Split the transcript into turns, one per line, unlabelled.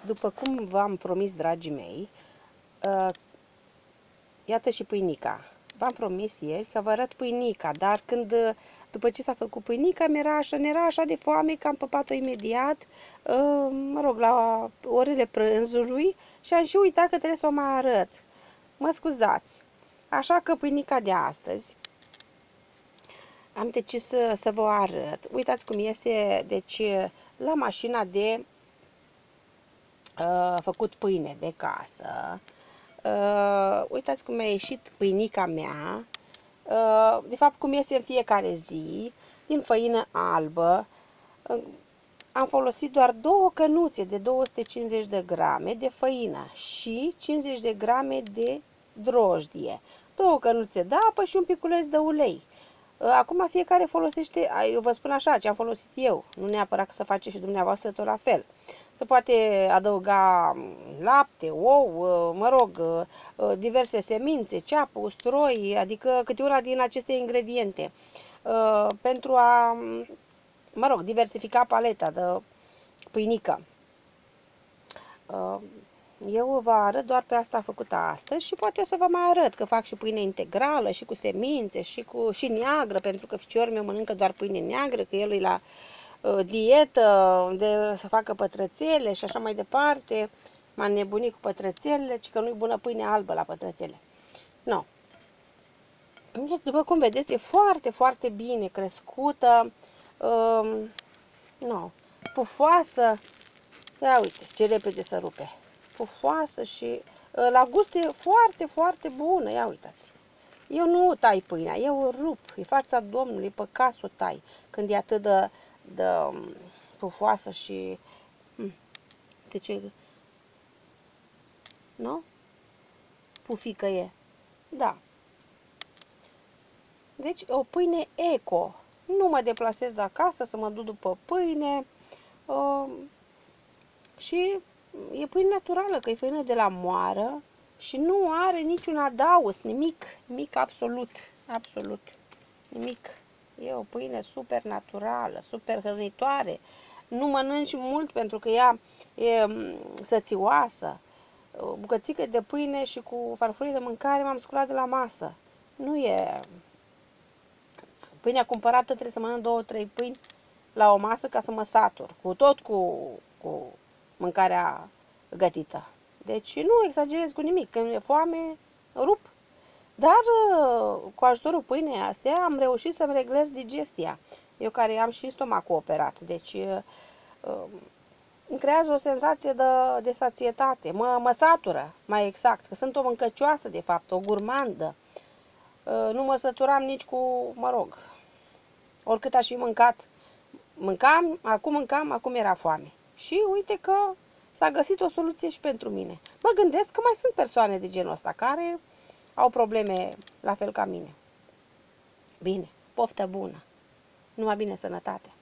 După cum v-am promis, dragii mei, iată și pâinica. V-am promis ieri că vă arăt pâinica, dar după ce s-a făcut pâinica, era așa de foame că am păpat-o imediat, la orele prânzului și am și uitat că trebuie să o mai arăt. Mă scuzați. Așa că pâinica de astăzi am decis să vă arăt. Uitați cum iese, deci, la mașina de făcut pâine de casă. Uitați cum a ieșit pâinica mea, de fapt cum iese în fiecare zi, din făină albă. Am folosit doar 2 cănuțe de 250 de grame de făină și 50 de grame de drojdie, 2 cănuțe de apă și un piculeț de ulei. Acum fiecare folosește, eu vă spun așa, ce am folosit eu, nu neapărat să faceți și dumneavoastră tot la fel. Se poate adăuga lapte, ou, diverse semințe, ceapă, usturoi, adică câte una din aceste ingrediente, pentru a, diversifica paleta de pâinică. Eu vă arăt doar pe asta făcută astăzi și poate o să vă mai arăt că fac și pâine integrală și cu semințe și neagră, pentru că fiiceorul meu mănâncă doar pâine neagră, că el e la dietă de să facă pătrățele și așa mai departe. M-a nebunit cu pătrățelele, ci că nu-i bună pâine albă la pătrățele. No. După cum vedeți, e foarte, foarte bine crescută, pufoasă. Ia uite, ce repede se rupe. Pufoasă și la gust e foarte, foarte bună. Ia uitați. Eu nu tai pâinea, eu o rup. E fața Domnului, păcat să o tai când e atât de pufoasă și... De ce? Nu? Pufică e. Da. Deci o pâine eco. Nu mă deplasez de acasă să mă duc după pâine. Și e pâine naturală, că e pâine de la moară și nu are niciun adaos, nimic, nimic absolut, absolut, nimic. E o pâine super naturală, super hrănitoare. Nu mănânci mult pentru că ea e sățioasă. O bucățică de pâine și cu farfurie de mâncare m-am sculat de la masă. Nu e... Pâinea cumpărată trebuie să mănânc 2-3 pâini la o masă ca să mă satur. Cu mâncarea gătită. Deci nu exagerez cu nimic. Când e foame, rup. Dar cu ajutorul pâinei astea am reușit să-mi reglez digestia. Eu care am și stomacul operat. Deci îmi creează o senzație de sațietate. Mă satură, mai exact. Că sunt o mâncăcioasă, de fapt, o gurmandă. Nu mă săturam nici cu, oricât aș fi mâncat. Mâncam, acum era foame. Și uite că s-a găsit o soluție și pentru mine. Mă gândesc că mai sunt persoane de genul ăsta care au probleme la fel ca mine. Bine, poftă bună. Numai bine, sănătate.